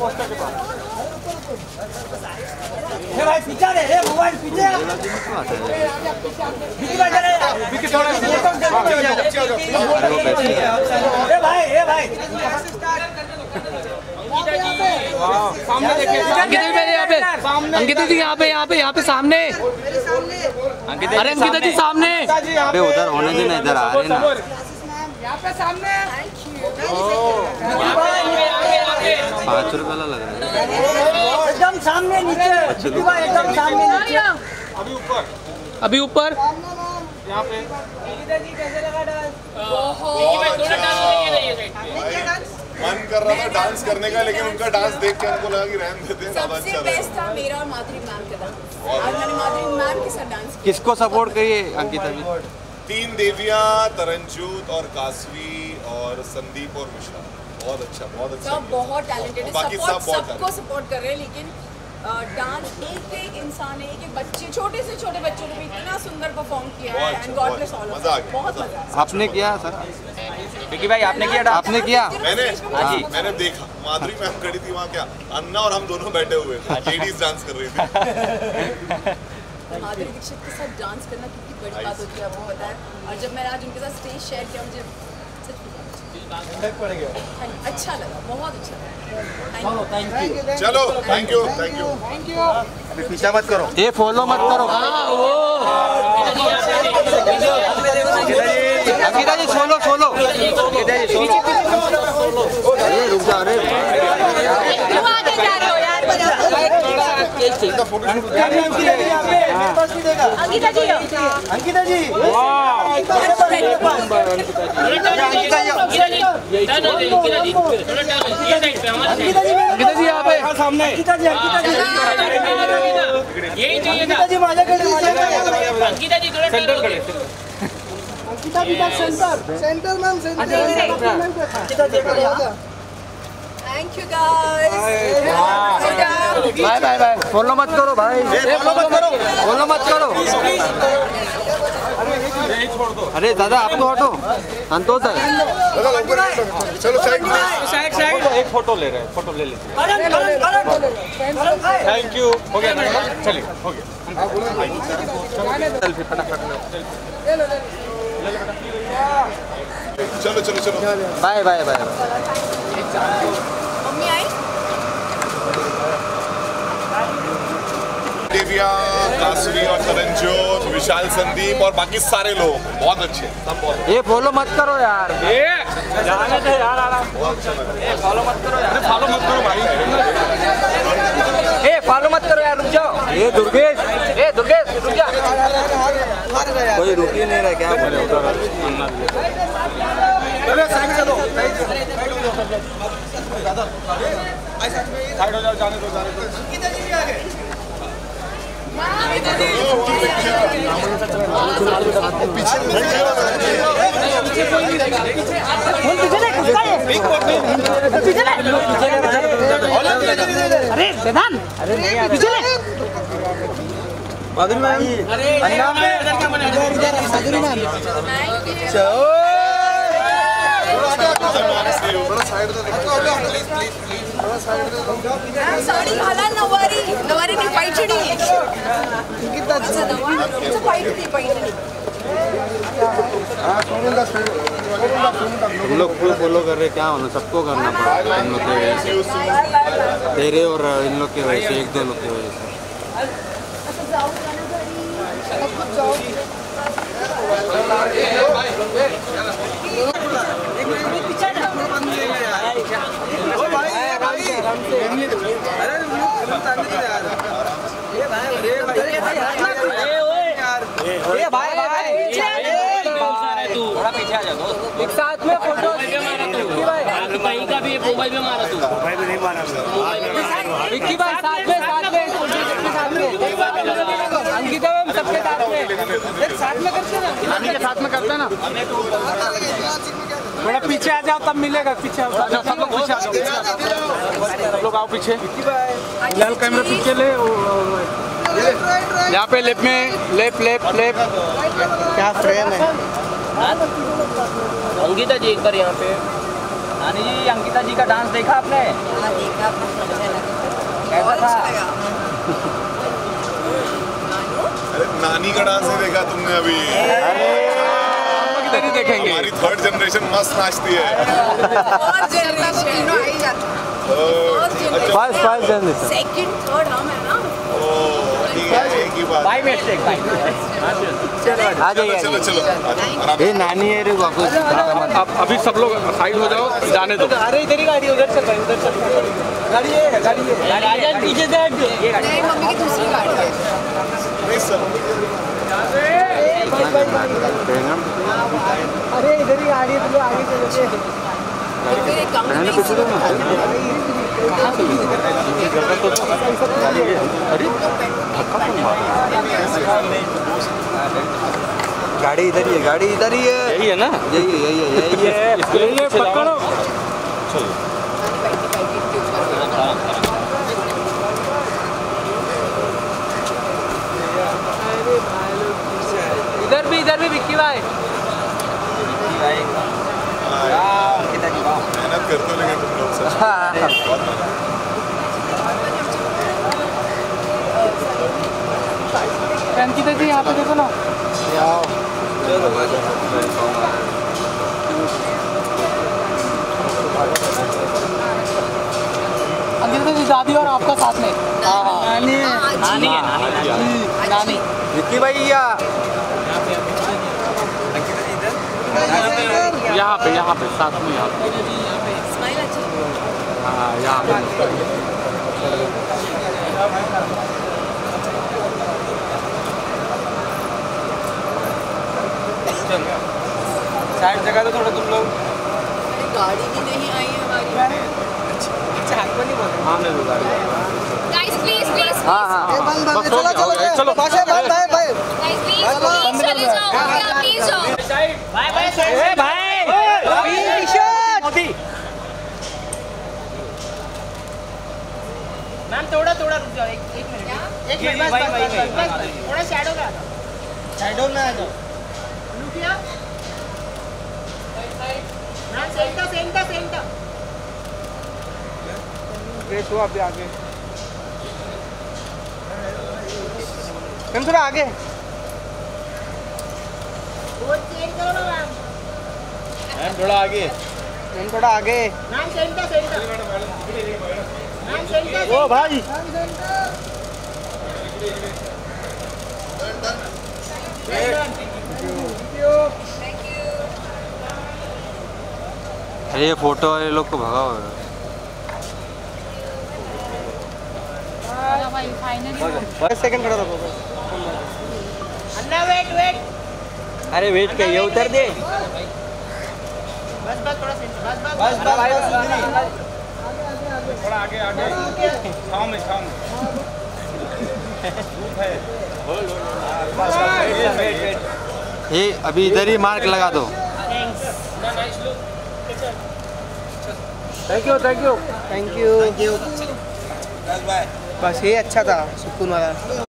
भाई पीछे रे, मोबाइल पीछे भाई सामने देखिए, अंकिता जी यहाँ पे सामने, अरे अंकिता जी सामने, अरे उधर होने देना, इधर आ रहे ना, यहाँ पे सामने। 5 रुपये वाला लग रहा है एकदम सामने नीचे, एकदम सामने नीचे, अभी ऊपर यहाँ पे। कैसे लगा डांस? मन कर रहा था डांस करने का, लेकिन उनका डांस देख के हमको लगा कि रहने देते हैं, ज्यादा अच्छा सबसे बेस्ट था मेरा और माधुरी मैम का डांस। आज मैंने माधुरी मैम के साथ डांस किया। किसको सपोर्ट करिए अंकिता जी? 3 देवियां, तरनजूत और कासवी और संदीप और मिश्रा। बहुत अच्छा सब बहुत टैलेंटेड है, बाकी सब सबको सपोर्ट कर रहे हैं, लेकिन डांस एक इंसान है, एक बच्चे, छोटे से छोटे बच्चों ने भी इतना सुंदर परफॉर्म किया है, and god bless all of them. बहुत मजा आया। आपने किया सर? विकी भाई आपने किया? आपने किया? मैंने देखा माधुरी मैम खड़ी थी वहाँ, क्या अन्ना और हम दोनों बैठे हुए थे, लेडीज डांस कर रही थी। माधुरी दीक्षित के साथ डांस करना कितनी बड़ी बात होती है, वो बताएं। और जब मैंने आज उनके साथ स्टेज शेयर किया, मुझे अच्छा लगा, बहुत अच्छा लगा। चलो थैंक यू। अभी पीछा मत करो, ये फॉलो मत करो। अंकिता जी सोलो अरे रुक जा, अरे अंकिता जी यहाँ पे सामने, अंकिता जी माझ्याकडे Ankita ji center ma'am thank you guys. Bye follow मत करो भाई, फॉलो मत करो। अरे दादा आप तो हटो, संतोष है। चलो साइड एक फोटो ले रहे हैं, फोटो ले लेते हैं। थैंक यू, हो गया, चलिए हो गया। चलो बाय मम्मी आई? देविया, कासवी और तरनजोत, विशाल, संदीप और बाकी सारे लोग बहुत अच्छे, सब बहुत। ये फॉलो मत करो यार, जाने दे यार, फॉलो मत करो यार, फॉलो मत करो भाई, फॉलो मत करो यार, रुक जाओ। ये दुर्गेश रुक जा। कोई रुक ही नहीं रहा, क्या बोले? साइड हो जाओ, जाने दो। अरे वेदांत, पीछे ले। माधुरी मैम, साडी घाला, नवारीने पैठणी, हम लोग फॉलो कर रहे, क्या होना, सबको करना पड़ा इन लोग की वजह से, तेरे और इन लोग की वजह से, 1-2 लोग की वजह से। थोड़ा पीछे आ जाओ दोस्त, एक साथ में फोटो भाई का भी मोबाइल में मारा तू, मोबाइल में नहीं मारा विक्की भाई, साथ में अंकिता मैम सबके साथ में करते ना, साथ में करते ना। थोड़ा पीछे आ जाओ, तब मिलेगा। पीछे आओ, सब लोग पीछे आ जाओ, सब लोग आओ पीछे। लाल कैमरा पीछे ले, यहाँ पे लेफ्ट में, लेफ्ट क्या फ्रेम है। अंकिता जी एक बार यहाँ पे, नानी जी अंकिता जी का डांस देखा आपने? देखा। अरे नानी का डांस नहीं देखा तुमने अभी? किधर ही देखेंगे। हमारी थर्ड जनरेशन मस्त नाचती है। First generation. सेकंड थर्ड हम है ना। ठीक है, एक ही बात। By mistake by. आ जाइए। चलो चलो आराम ये नानी है रे वापस। अब अभी सब लोग साइड हो जाओ, जाने दो। अरे इधर ही गाड़ी उधर चल रही उधर चल रही गाड़ी है राजन पीछे से नहीं, मम्मी की दूसरी गाड़ी है। नहीं सब अरे इधर ही गाड़ी है तुम आगे चलो फिर एक काम नहीं गाड़ी इधर ही है, गाड़ी इधर ही है। यही है ना? यही है। ये पकड़ो। इधर भी विक्की भाई। मेहनत करते हो लेकिन तुम लोग सच में बहुत मेहनत। किधर थी यहाँ पे देखो ना। अंकिता जी दादी और आपका साथ में। नानी विक्की भैया यहाँ पे साथ में यहाँ पे। स्माइल अच्छी। हाँ यहाँ पे। साइड जगह तो थोड़ा तुम लोग। अरे गाड़ी भी नहीं आई है हमारी। Guys, please. हाँ चलो Guys, please चले जाओ। Please जाओ। मैम थोड़ा रुक जाओ एक मिनट बस थोड़ा शैडो में आ जाओ लुकिया मैम सेंटर फ्रेश हुआ अभी आगे। मैम थोड़ा आगे वो चेंज करो ना मैम थोड़ा आगे। मैम सेंटर ओ भाई अरे ये फोटो वाले लोग को भगाओ। भाई फाइनली सेकंड खड़ा रखो अन्ना वेट अरे वेट करिए, उतर दे। बस थोड़ा सेंटर बस थोड़ा आगे छाँव में ये अभी इधर ही मार्क लगा दो। थैंक यू बस ये अच्छा था सुकून वाला।